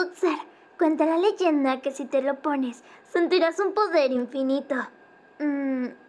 Utzer, cuenta la leyenda que si te lo pones, sentirás un poder infinito.